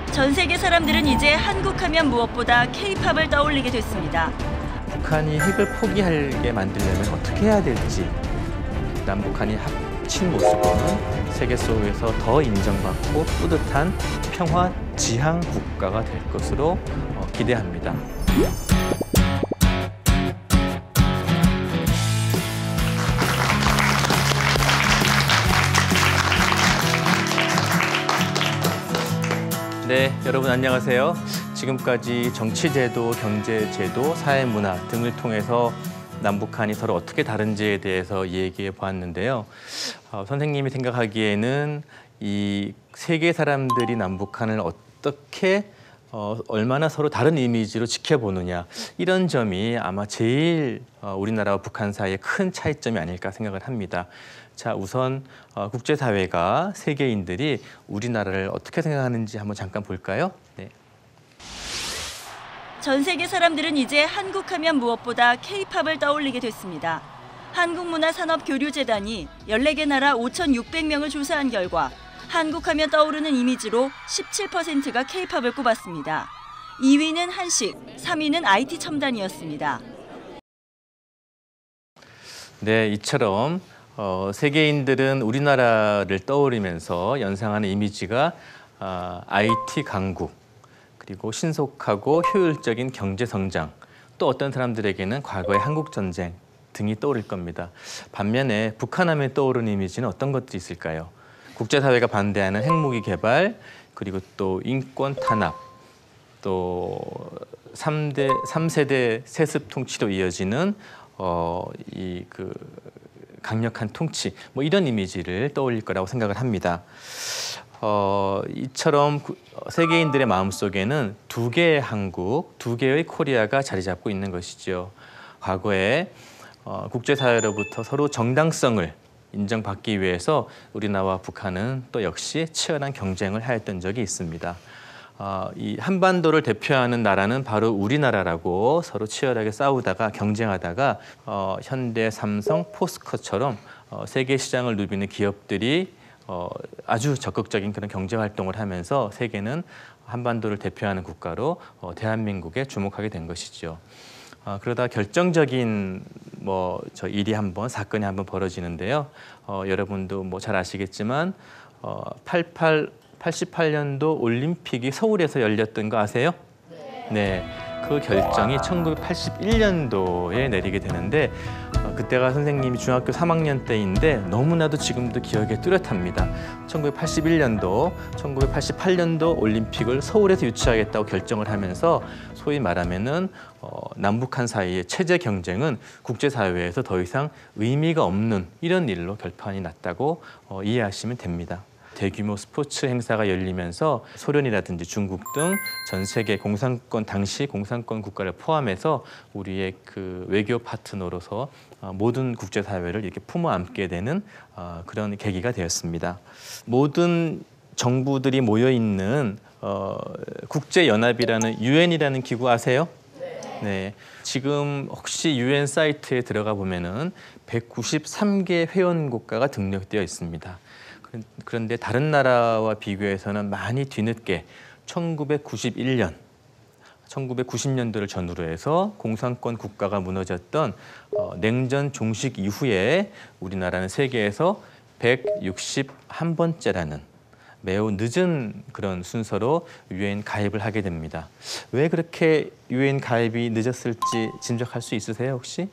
전 세계 사람들은 이제 한국 하면 무엇보다 K-팝을 떠올리게 됐습니다. 북한이 핵을 포기하게 만들려면 어떻게 해야 될지, 남북한이 합친 모습은 세계 속에서 더 인정받고 뿌듯한 평화 지향 국가가 될 것으로 기대합니다. 네, 여러분 안녕하세요. 지금까지 정치제도, 경제제도, 사회문화 등을 통해서 남북한이 서로 어떻게 다른지에 대해서 얘기해 보았는데요. 선생님이 생각하기에는 이 세계 사람들이 남북한을 어떻게 얼마나 서로 다른 이미지로 지켜보느냐, 이런 점이 아마 제일 우리나라와 북한 사이의 큰 차이점이 아닐까 생각을 합니다. 자, 우선 국제사회가, 세계인들이 우리나라를 어떻게 생각하는지 한번 잠깐 볼까요? 네. 전 세계 사람들은 이제 한국 하면 무엇보다 K-팝을 떠올리게 됐습니다. 한국문화산업교류재단이 14개 나라 5,600명을 조사한 결과 한국 하면 떠오르는 이미지로 17%가 K-팝을 꼽았습니다. 2위는 한식, 3위는 IT 첨단이었습니다. 네, 이처럼 세계인들은 우리나라를 떠올리면서 연상하는 이미지가 IT 강국, 그리고 신속하고 효율적인 경제 성장, 또 어떤 사람들에게는 과거의 한국 전쟁 등이 떠오를 겁니다. 반면에 북한하면 떠오르는 이미지는 어떤 것들이 있을까요? 국제사회가 반대하는 핵무기 개발, 그리고 또 인권 탄압, 또 3세대 세습 통치로 이어지는 강력한 통치, 뭐 이런 이미지를 떠올릴 거라고 생각을 합니다. 이처럼 세계인들의 마음속에는 두 개의 한국, 두 개의 코리아가 자리 잡고 있는 것이죠. 과거에 국제사회로부터 서로 정당성을 인정받기 위해서 우리나라와 북한은 또 역시 치열한 경쟁을 하였던 적이 있습니다. 이 한반도를 대표하는 나라는 바로 우리나라라고 서로 치열하게 싸우다가 경쟁하다가 현대, 삼성, 포스코처럼 세계 시장을 누비는 기업들이 아주 적극적인 그런 경제 활동을 하면서 세계는 한반도를 대표하는 국가로 대한민국에 주목하게 된 것이죠. 그러다 결정적인 일이 사건이 한번 벌어지는데요. 여러분도 잘 아시겠지만 88년도 올림픽이 서울에서 열렸던 거 아세요? 네. 그 결정이 1981년도에 내리게 되는데 그때가 선생님이 중학교 3학년 때인데 너무나도 지금도 기억에 뚜렷합니다. 1988년도 올림픽을 서울에서 유치하겠다고 결정을 하면서 소위 말하면은 남북한 사이의 체제 경쟁은 국제사회에서 더 이상 의미가 없는 이런 일로 결판이 났다고 이해하시면 됩니다. 대규모 스포츠 행사가 열리면서 소련이라든지 중국 등 전 세계 당시 공산권 국가를 포함해서 우리의 그 외교 파트너로서 모든 국제사회를 이렇게 품어 안게 되는 그런 계기가 되었습니다. 모든 정부들이 모여 있는 국제연합이라는 유엔이라는 기구 아세요? 네. 지금 혹시 유엔 사이트에 들어가 보면은 193개 회원 국가가 등록되어 있습니다. 그런데 다른 나라와 비교해서는 많이 뒤늦게 1990년도를 전후로 해서 공산권 국가가 무너졌던 냉전 종식 이후에 우리나라는 세계에서 161번째라는 매우 늦은 그런 순서로 유엔 가입을 하게 됩니다. 왜 그렇게 유엔 가입이 늦었을지 짐작할 수 있으세요, 혹시?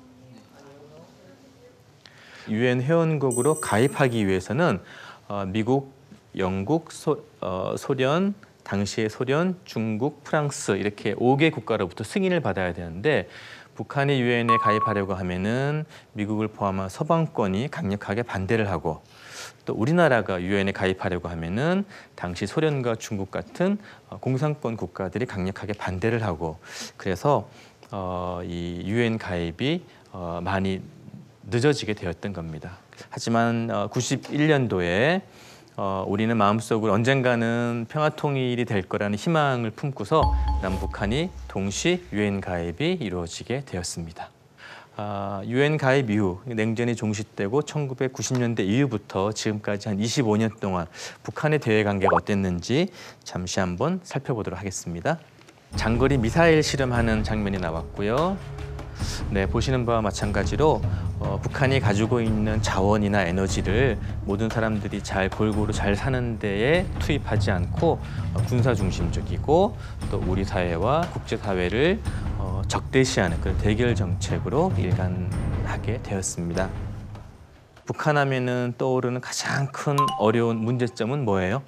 유엔 회원국으로 가입하기 위해서는 미국, 영국, 소련, 당시의 소련, 중국, 프랑스 이렇게 5개 국가로부터 승인을 받아야 되는데 북한이 유엔에 가입하려고 하면은 미국을 포함한 서방권이 강력하게 반대를 하고 또 우리나라가 유엔에 가입하려고 하면은 당시 소련과 중국 같은 공산권 국가들이 강력하게 반대를 하고 그래서 이 유엔 가입이 많이 늦어지게 되었던 겁니다. 하지만 91년도에 우리는 마음속으로 언젠가는 평화통일이 될 거라는 희망을 품고서 남북한이 동시 유엔 가입이 이루어지게 되었습니다. 유엔 가입 이후 냉전이 종식되고 1990년대 이후부터 지금까지 한 25년 동안 북한의 대외 관계가 어땠는지 잠시 한번 살펴보도록 하겠습니다. 장거리 미사일 실험하는 장면이 나왔고요. 네, 보시는 바와 마찬가지로 북한이 가지고 있는 자원이나 에너지를 모든 사람들이 골고루 잘 사는 데에 투입하지 않고 군사 중심적이고 또 우리 사회와 국제사회를 적대시하는 그런 대결 정책으로 일관하게 되었습니다. 북한 하면은 떠오르는 가장 큰 어려운 문제점은 뭐예요?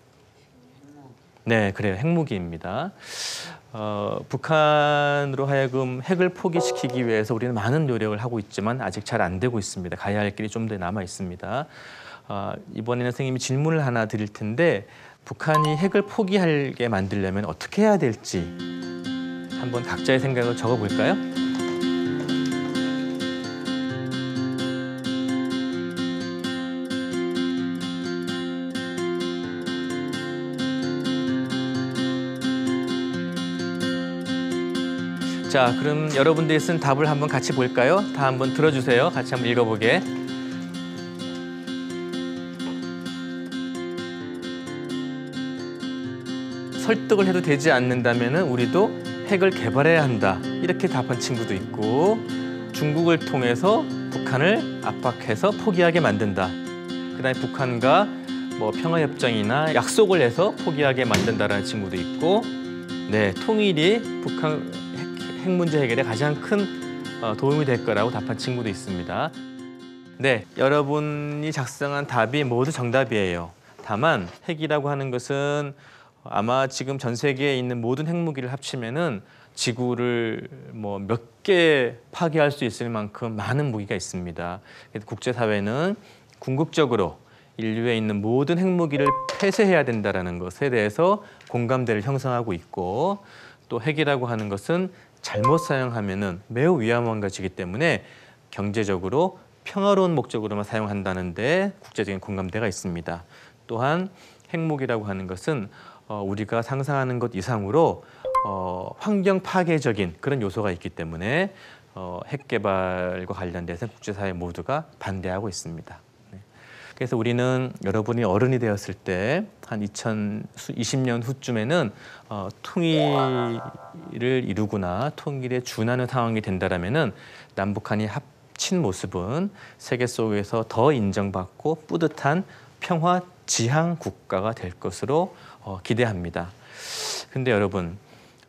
네, 그래요. 핵무기입니다. 북한으로 하여금 핵을 포기시키기 위해서 우리는 많은 노력을 하고 있지만 아직 잘 안 되고 있습니다. 가야 할 길이 좀 더 남아 있습니다. 이번에는 선생님이 질문을 하나 드릴 텐데 북한이 핵을 포기하게 만들려면 어떻게 해야 될지 한번 각자의 생각을 적어볼까요? 자, 그럼 여러분들이 쓴 답을 한번 같이 볼까요? 다 한번 들어주세요. 같이 한번 읽어보게. 설득을 해도 되지 않는다면 우리도 핵을 개발해야 한다. 이렇게 답한 친구도 있고, 중국을 통해서 북한을 압박해서 포기하게 만든다. 그다음에 북한과 평화협정이나 약속을 해서 포기하게 만든다라는 친구도 있고, 네, 통일이 북한 핵 문제 해결에 가장 큰 도움이 될 거라고 답한 친구도 있습니다. 네, 여러분이 작성한 답이 모두 정답이에요. 다만 핵이라고 하는 것은 아마 지금 전 세계에 있는 모든 핵무기를 합치면은 지구를 몇 개 파괴할 수 있을 만큼 많은 무기가 있습니다. 그래서 국제사회는 궁극적으로 인류에 있는 모든 핵무기를 폐쇄해야 된다는 것에 대해서 공감대를 형성하고 있고, 또 핵이라고 하는 것은 잘못 사용하면은 매우 위험한 것이기 때문에 경제적으로 평화로운 목적으로만 사용한다는 데 국제적인 공감대가 있습니다. 또한 핵무기라고 하는 것은 우리가 상상하는 것 이상으로 환경 파괴적인 그런 요소가 있기 때문에 핵 개발과 관련돼서 국제사회 모두가 반대하고 있습니다. 그래서 우리는 여러분이 어른이 되었을 때 한 2020년 후쯤에는 통일을 이루거나 통일에 준하는 상황이 된다라면은 남북한이 합친 모습은 세계 속에서 더 인정받고 뿌듯한 평화 지향 국가가 될 것으로 기대합니다. 근데 여러분,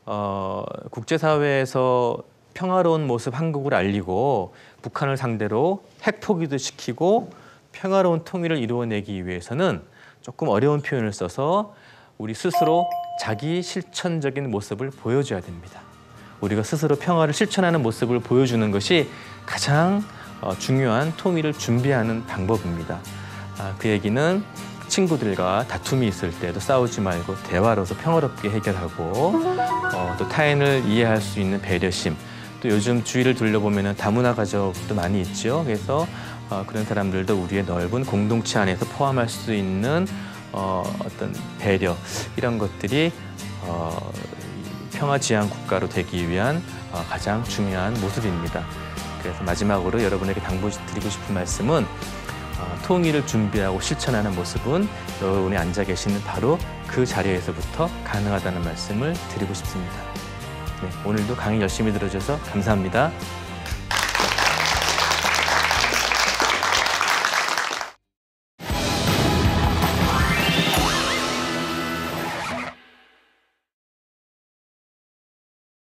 국제사회에서 평화로운 모습 한국을 알리고 북한을 상대로 핵 포기도 시키고 평화로운 통일을 이루어내기 위해서는 조금 어려운 표현을 써서 우리 스스로 자기 실천적인 모습을 보여줘야 됩니다. 우리가 스스로 평화를 실천하는 모습을 보여주는 것이 가장 중요한 통일을 준비하는 방법입니다. 그 얘기는 친구들과 다툼이 있을 때도 싸우지 말고 대화로서 평화롭게 해결하고, 또 타인을 이해할 수 있는 배려심, 또 요즘 주위를 둘러보면 다문화 가족도 많이 있죠. 그래서 그런 사람들도 우리의 넓은 공동체 안에서 포함할 수 있는 어떤 배려, 이런 것들이 평화지향 국가로 되기 위한 가장 중요한 모습입니다. 그래서 마지막으로 여러분에게 당부드리고 싶은 말씀은 통일을 준비하고 실천하는 모습은 여러분이 앉아 계시는 바로 그 자리에서부터 가능하다는 말씀을 드리고 싶습니다. 네, 오늘도 강의 열심히 들어주셔서 감사합니다.